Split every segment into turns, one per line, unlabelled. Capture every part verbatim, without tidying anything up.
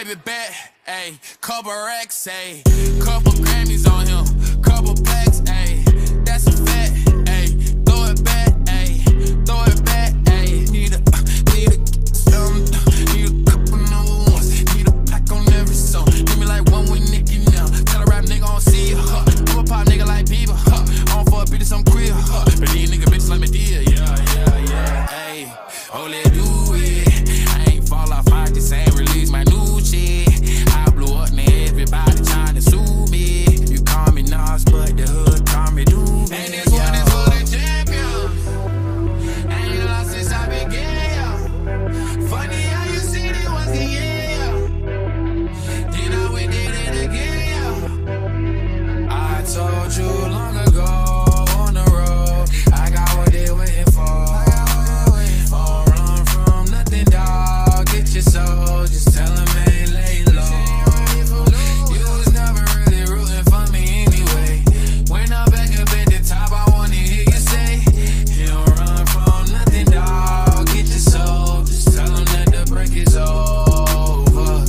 baby back, ayy, couple racks, ayy, couple Grammys on him, couple plaques, ayy, that's a fact, ayy, throw it back, ayy, throw it back, ayy, need a, need a, um, need a couple number ones, need a plaque on every song, give me like one with Nicki now, tell a rap nigga I don't see ya, huh, I'm a pop nigga like Bieber, huh, I don't fuck bitches, I'm queer, huh, but these nigga bitches like me dear, yeah, yeah, yeah, ayy, oh let's do it, I ain't fall off, I just ain't release my new shit, I blew up, now everybody trying to sue me, you call me Nas, but the hood call me Doobie. And this one is for the champions, I ain't lost since I began, yo. Funny how you said it was the end, yo. Then I went did it again, yo. I told you long ago on the road, I got what they waiting for. Don't run from nothing, dog. Get your soul, just tell them ain't lay low. You was never really rooting for me anyway. When I'm back up at the top, I wanna hear you say, you don't run from nothing, dog. Get your soul, just tell them that the break is over.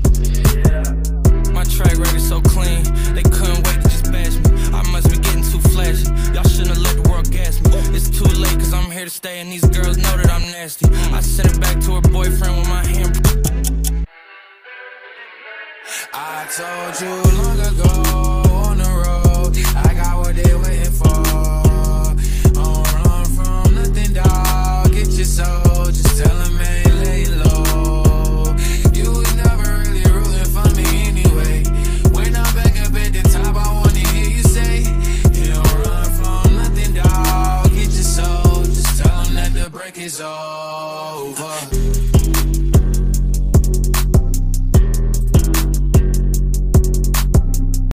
My track record so clean, they couldn't wait to just bash me. I must be getting too flashy, y'all shouldn't have let the world gas me. It's too late cause I'm here to stay and these girls know that I'm nasty. I sent it back to her boyfriend with my hand.
I told you long ago